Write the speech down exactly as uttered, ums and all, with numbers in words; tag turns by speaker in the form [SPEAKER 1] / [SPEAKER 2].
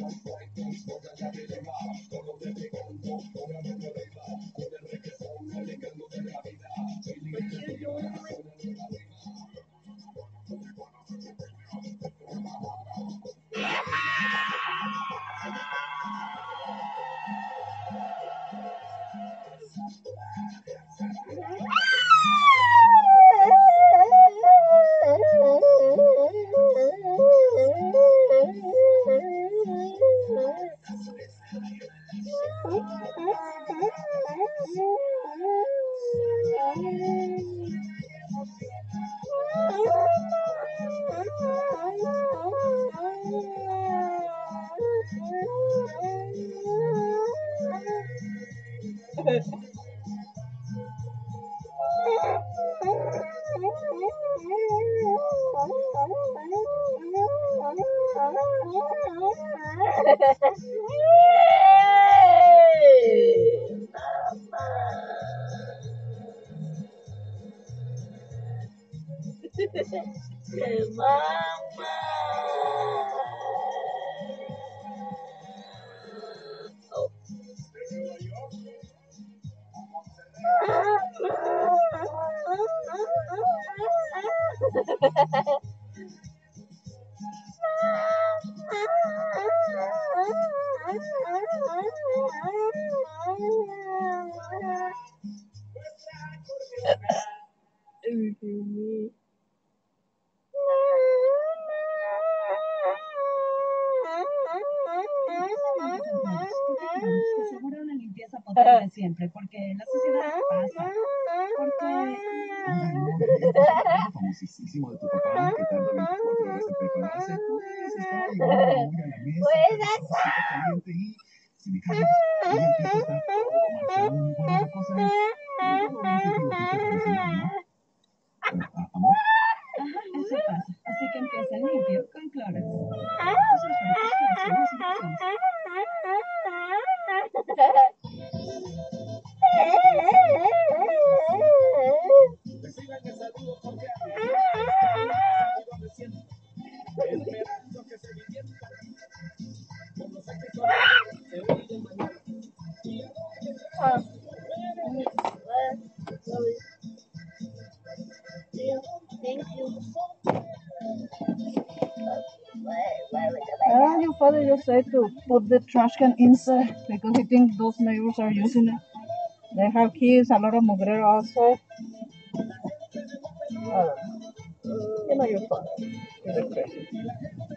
[SPEAKER 1] Siempre, porque la sociedad pasa, porque...
[SPEAKER 2] famosísimo de tu papá que tarda veinticuatro horas en prepararse, pues estaba llegando muy a la mesa, caliente caliente y si me cae, y empieza a estar todo manchado y bueno, la cosa es, todo bien que digo que te cocinar, ¿no? Bueno, a- amor.
[SPEAKER 1] Ajá, eso pasa, así que empieza limpio con Clorox. Eso es para tus reacciones y infecciones.
[SPEAKER 2] Reciban el saludo cordial. Donde siempre, esperando que se diviertan. Con los accesorios, se olviden mañana. Y a
[SPEAKER 3] Thank you.
[SPEAKER 4] Uh, your father just said to put the trash can inside because he thinks those neighbors are using it. They have kids, a lot of mugrero outside. Uh, you know your father. He's a crazy.